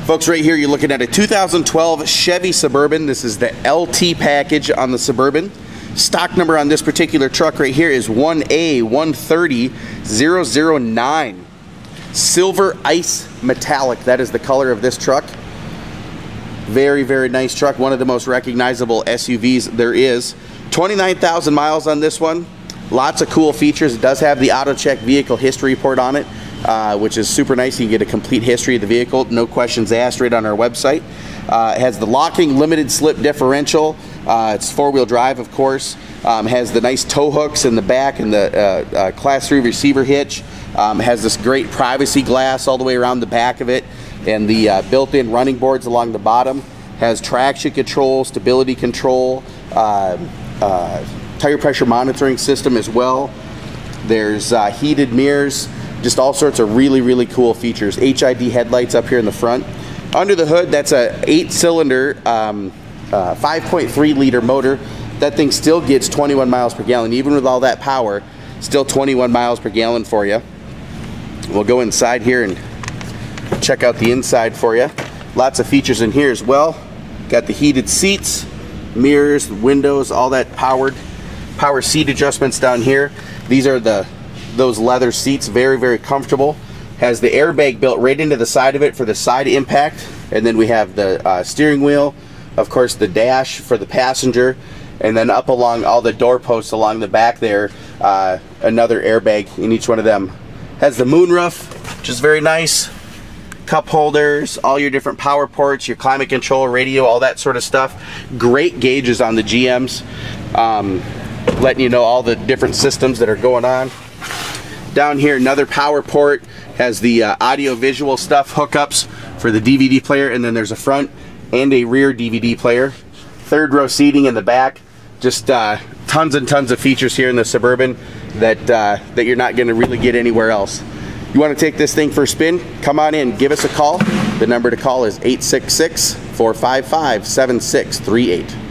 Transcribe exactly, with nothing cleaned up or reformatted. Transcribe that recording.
Folks, right here you're looking at a two thousand twelve Chevy Suburban. This is the L T package on the Suburban. Stock number on this particular truck right here is one A one three zero zero zero nine. Silver Ice Metallic, that is the color of this truck. Very, very nice truck. One of the most recognizable S U Vs there is. twenty-nine thousand miles on this one. Lots of cool features. It does have the AutoCheck vehicle history report on it, uh, which is super nice. You can get a complete history of the vehicle, no questions asked, right on our website. Uh, it has the locking limited slip differential. Uh, it's four-wheel drive, of course. Um, has the nice tow hooks in the back and the uh, uh, class three receiver hitch. Um, has this great privacy glass all the way around the back of it, and the uh, built-in running boards along the bottom. Has traction control, stability control, uh, uh, tire pressure monitoring system as well. There's uh, heated mirrors, just all sorts of really, really cool features. H I D headlights up here in the front. Under the hood, that's a eight-cylinder, um, uh, five point three liter motor. That thing still gets twenty-one miles per gallon, even with all that power. Still twenty-one miles per gallon for you. We'll go inside here and check out the inside for you. Lots of features in here as well. Got the heated seats, mirrors, windows, all that powered. Power seat adjustments down here. These are the those leather seats, very, very comfortable. Has the airbag built right into the side of it for the side impact. And then we have the uh, steering wheel, of course the dash for the passenger, and then up along all the door posts along the back there, uh, another airbag in each one of them. Has the moonroof, which is very nice. Cup holders, all your different power ports, your climate control, radio, all that sort of stuff. Great gauges on the G Ms. Um, letting you know all the different systems that are going on. Down here, another power port. Has the uh, audio visual stuff, hookups for the D V D player, and then there's a front and a rear D V D player. Third row seating in the back. Just uh, tons and tons of features here in the Suburban that, uh, that you're not going to really get anywhere else. You want to take this thing for a spin? Come on in, give us a call. The number to call is eight six six, four five five, seven six three eight.